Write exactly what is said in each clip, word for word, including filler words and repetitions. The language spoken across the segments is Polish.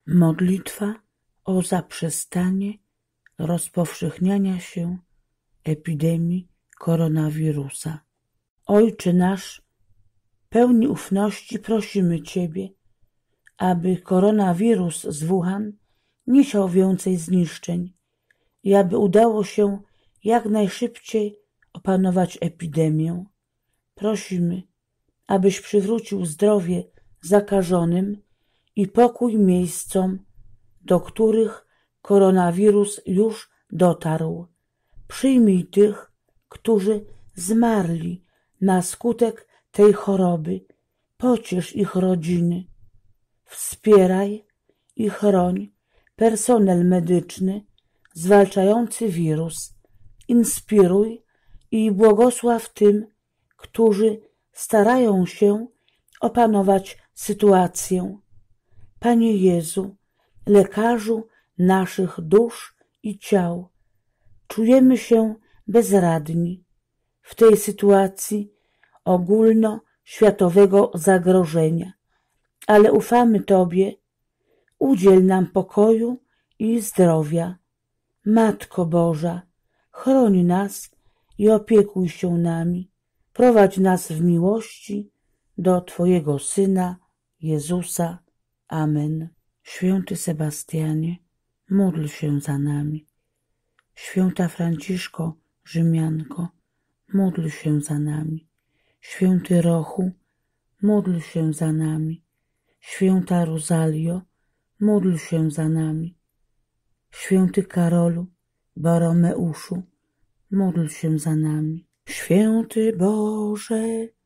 Modlitwa o zaprzestanie rozpowszechniania się epidemii koronawirusa. Ojcze nasz, pełni ufności prosimy Ciebie, aby koronawirus z Wuhan nie siał więcej zniszczeń i aby udało się jak najszybciej opanować epidemię. Prosimy, abyś przywrócił zdrowie zakażonym i pokój miejscom, do których koronawirus już dotarł. Przyjmij tych, którzy zmarli na skutek tej choroby. Pociesz ich rodziny. Wspieraj i chroń personel medyczny zwalczający wirus. Inspiruj i błogosław tym, którzy starają się opanować sytuację. Panie Jezu, lekarzu naszych dusz i ciał, czujemy się bezradni w tej sytuacji ogólnoświatowego zagrożenia, ale ufamy Tobie. Udziel nam pokoju i zdrowia. Matko Boża, chroń nas i opiekuj się nami. Prowadź nas w miłości do Twojego Syna, Jezusa. Amen. Święty Sebastianie, módl się za nami. Święta Franciszko, Rzymianko, módl się za nami. Święty Rochu, módl się za nami. Święta Rozalio, módl się za nami. Święty Karolu, Boromeuszu, módl się za nami. Święty Boże,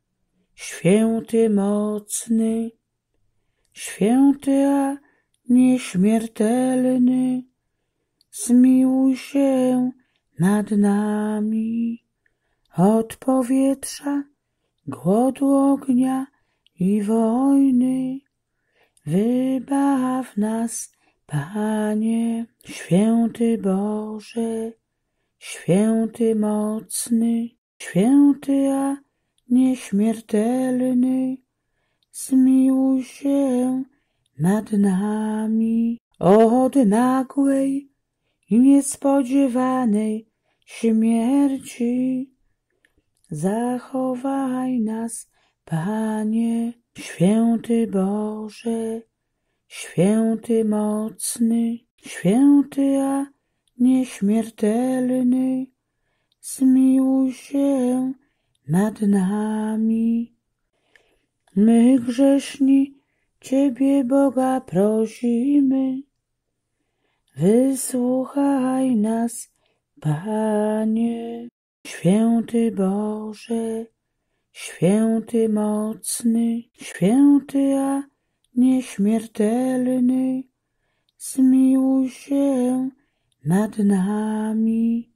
święty mocny, święty a nieśmiertelny, zmiłuj się nad nami. Od powietrza, głodu, ognia i wojny wybaw nas, Panie. Święty Boże, święty mocny, święty a nieśmiertelny, zmiłuj się nad nami. Od nagłej i niespodziewanej śmierci zachowaj nas, Panie. Święty Boże, święty mocny, święty a nieśmiertelny, zmiłuj się nad nami. My grzeszni Ciebie, Boga, prosimy, wysłuchaj nas, Panie. Święty Boże, święty mocny, święty a nieśmiertelny, zmiłuj się nad nami.